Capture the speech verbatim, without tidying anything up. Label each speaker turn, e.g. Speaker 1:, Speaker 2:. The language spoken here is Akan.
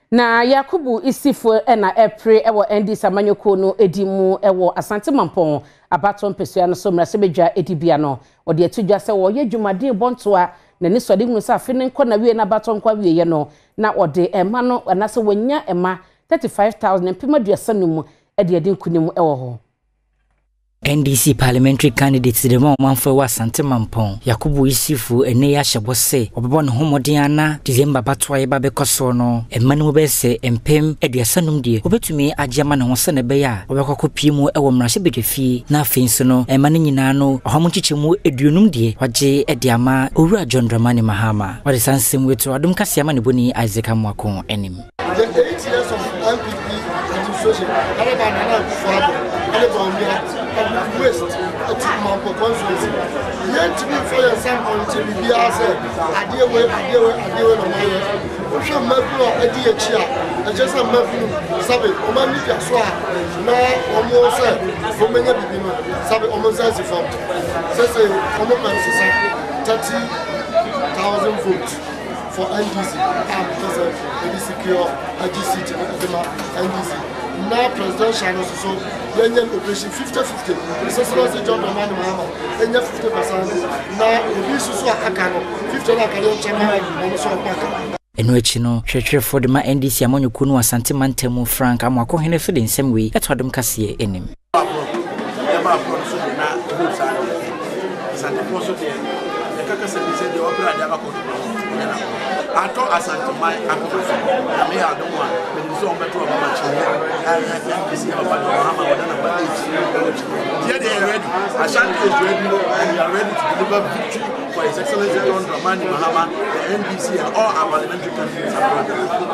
Speaker 1: Na Yakubu Isifo ena epre ewo N D C amanyoko no edimu ewo Asante Mampong abaton pesua no so mrase bedwa edibia no ode atudwa se wo ye dwumaden bontoa na ni sode hunu se afe ne nkɔ na wie na abaton kwa wie ye no na ode ema no anase wonya ema thirty-five thousand mpema duasa no mu ede ede nkunimu ewo ho.
Speaker 2: N D C parliamentary candidate de mo manfo wa Asante Mampong Yakubu Isifo ene ya hyebose obebo ne homodin ana December batwa ye ba bekoso no emane mo be se empem aduasanum die obetumi agema ne ho se ne be ya obekoko piemu ewo mrahye bedefi na afenso no emane nyina no homo chichemu eduonum die wage ediama owura John Dramani Mahama wade sansem wetu Adom Kasee ama ne boni Isaac Amwakon enim
Speaker 3: the eight years of M P P administration Alabama for Alabama West at Mampo constituency. Yet to be for your sample to be asked, I deal with, I deal with, I deal with my life. Which I'm not a dear chair, I just am not Sabi, Omani Kaswa, now almost for many people, Sabi almost as a fault. Says a almost thirty thousand votes for N D C, because of N D C Q, N D C, N D C. Now presidential also yenye operation fifty fifty sesero se John Dramani Mahama yenye fifty percent na obi susu akaka no fifty na akale chama no so akaka
Speaker 2: eno echi no hwehwe for the ma N D C amanyoko no Asante Mampong Frank Amwakon hene so de nsem wi eto Adom Kasee enim
Speaker 4: Ato Asante Mampong na me Adom wa me so mbeto mama chi this year about Mahama wadana ba here they are ready. Asante is ready and we are ready to deliver victory for His Excellency John Dramani Mahama, the N D C and all our parliamentary candidates.